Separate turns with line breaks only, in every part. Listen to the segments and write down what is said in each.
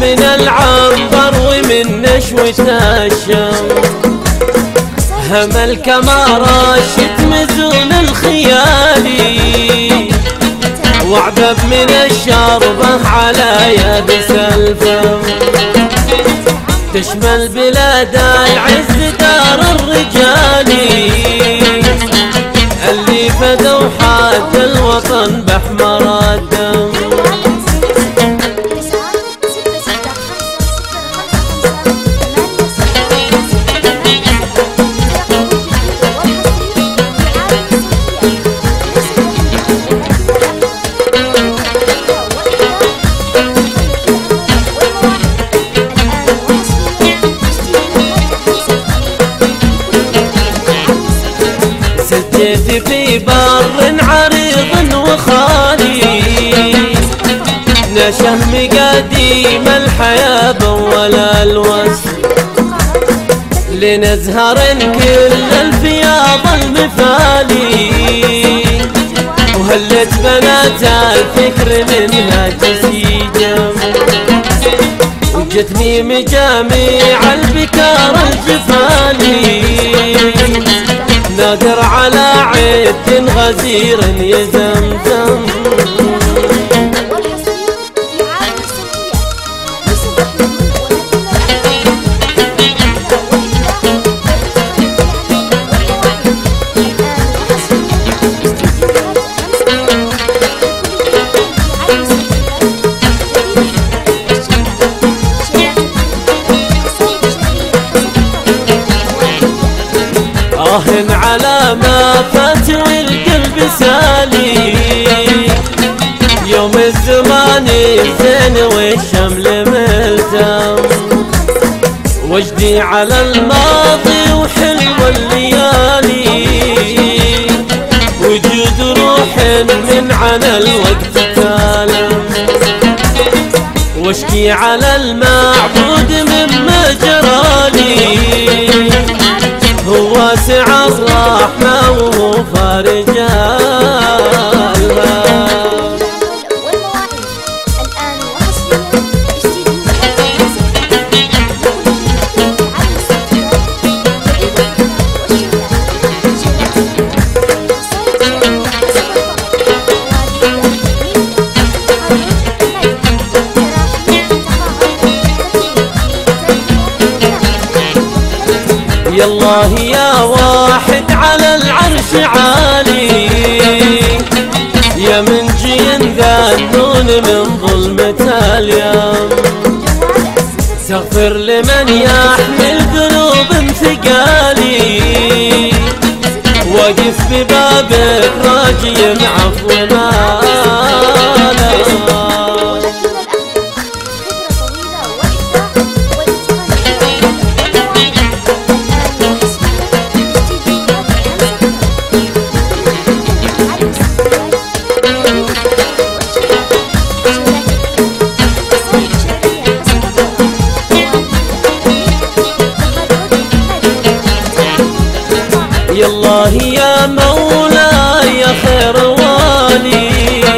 من العنبر ومن نشوة الشم، هم الكمارة مزون الخيالي، وعذب من الشربة على يابس الفم، تشمل بلاد العز دار الرجالي، اللي فدوا حاد الوطن بأحمر الدم. سجيت في بر عريض وخالي، نشه مقاديم الحياة بأول الوصف، لنزهر كل الفياض المثالي، وهلت بنات الفكر منها تسيجم، وجتني مجاميع البكار الجفالي، نادر على عد غزير يزمزم. على ما فات والقلب سالي، يوم الزمان الزين والشمل ملتم، وجدي على الماضي وحلو الليالي، وجود روح من عنا الوقت تالم، واشكي على المعبود مما جرالي، هو واسع الرحمة وهو فارج يالله يا واحد على العرش عالي، يا من جين ذنون من ظلمة اليوم، استغفر لمن يحمل ذنوب ثقالي، واقف ببابك راجي العفو يالله يا مولاي يا خير والي،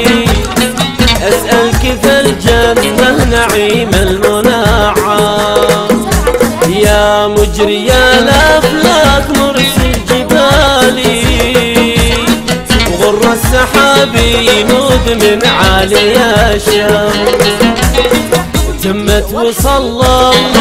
أسألك في الجنة نعيم المنعم، يا مجري الأفلاك مرسي جبالي، وغر السحاب ينود من عالي الشمس، تمت وصلى الله